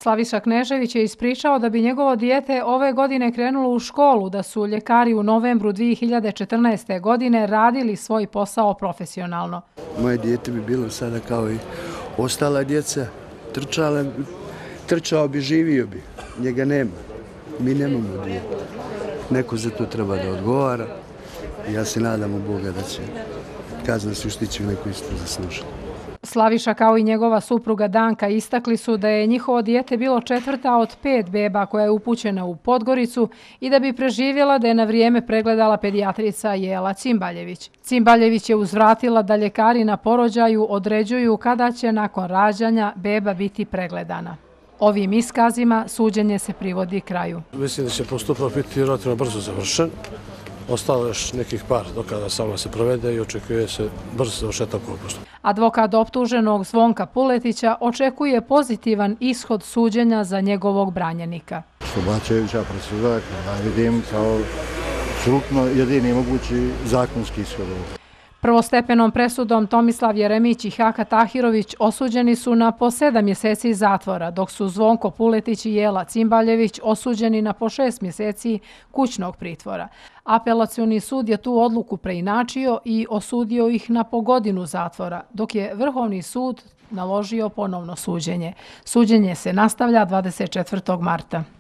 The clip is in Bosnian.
Slaviša Knežević je ispričao da bi njegovo dijete ove godine krenulo u školu, da su ljekari u novembru 2014. godine radili svoj posao profesionalno. Moje dijete bi bilo sada kao i ostala djeca, trčao bi, živio bi. Njega nema. Mi nemamo dijete. Neko za to treba da odgovara. Ja se nadam u Boga da će kazna se uštići u neko isto zaslužila. Slaviša kao i njegova supruga Danka istakli su da je njihovo dijete bilo 4. od 5 beba koja je upućena u Podgoricu i da bi preživjela da je na vrijeme pregledala pedijatrica Jela Cimbaljević. Cimbaljević je uzvratila da ljekari na porođaju određuju kada će nakon rađanja beba biti pregledana. Ovim iskazima suđenje se privodi kraju. Mislim da će postupak biti relativno brzo završen. Ostalo još nekih par dokaza samo se provede i očekuje se brzo završetak ovog postupka. Advokat optuženog Zvonka Puletića očekuje pozitivan ishod suđenja za njegovog branjenika. Oslobađajuća presuda ja vidim kao apsolutno jedini mogući zakonski ishod. Prvostepenom presudom Tomislav Jeremić i Haka Tahirović osuđeni su na po 7 mjeseci zatvora, dok su Zvonko Puletić i Jela Cimbaljević osuđeni na po 6 mjeseci kućnog pritvora. Apelacioni sud je tu odluku preinačio i osudio ih na po godinu zatvora, dok je Vrhovni sud naložio ponovno suđenje. Suđenje se nastavlja 24. marta.